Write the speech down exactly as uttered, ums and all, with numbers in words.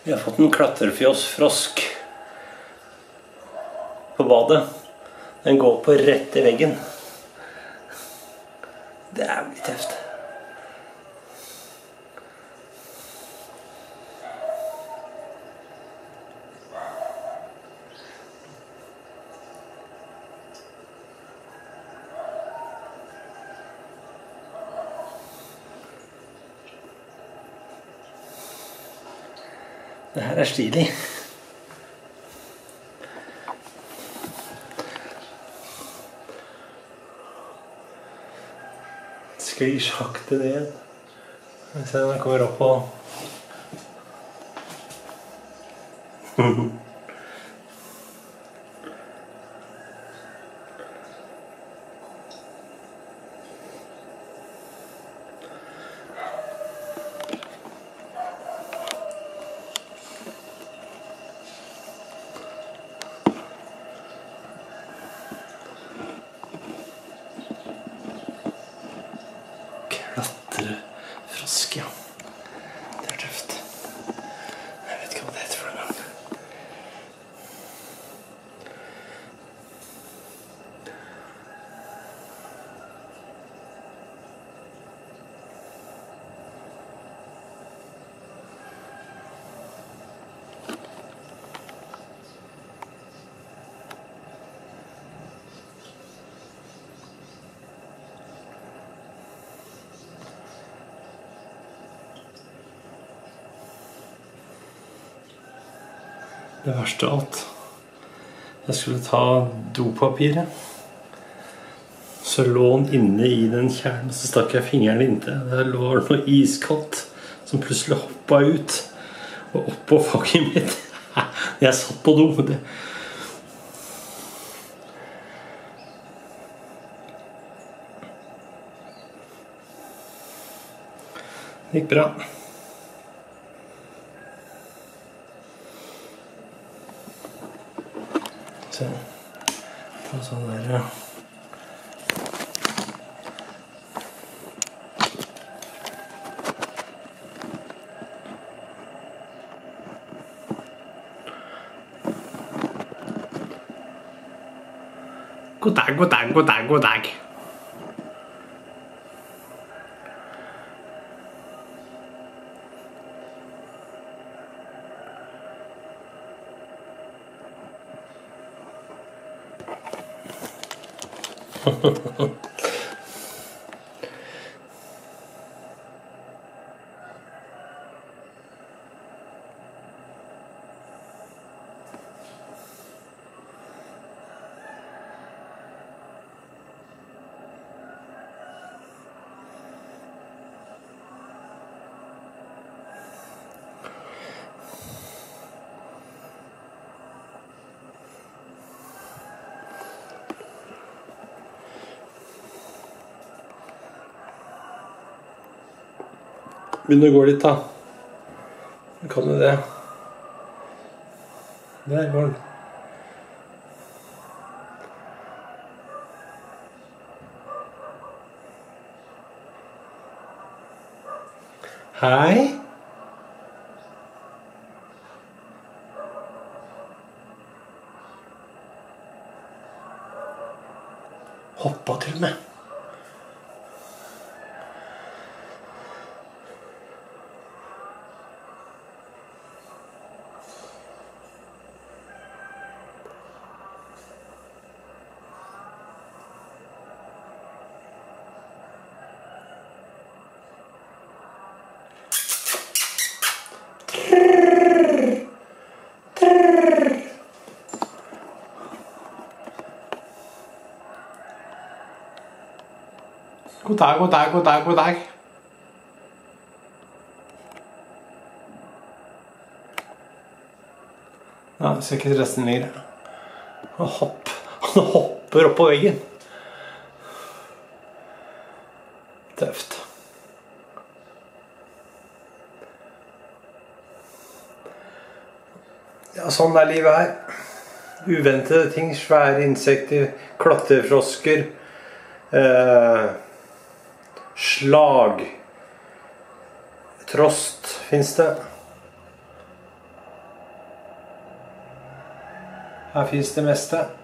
Vi har fått en klatrefrosk på badet. Den går på rett i veggen. Det er litt tøft. Det her er stilig. Sklir sakte ned. Se om den kommer opp på. Klatrefrosk, ja. Det er tøft. Jeg vet ikke hva det heter for en gang. Det verste av alt. Jeg skulle ta dopapiret. Så lå den inne i den kjernen, så stakk jeg fingeren inntil. Det lå noe iskaldt som plutselig hoppet ut og opp på fanget mitt. Jeg satt på do. Det. Det gikk bra. Se, ta sånn der, ja. God dag, god dag, god dag, god dag. Begynner å gå litt da. Kan du det? Der går den. Hei. Hoppa til meg. God dag, god dag, god dag, god dag. Ja, jeg ser ikke resten lenger. Han hopp, han hopper opp på veggen. Tøft. Ja, sånn er livet her. Uventede ting, svære insekter, klatrefrosker, eh, slag, trost finnes det. Her finnes det meste.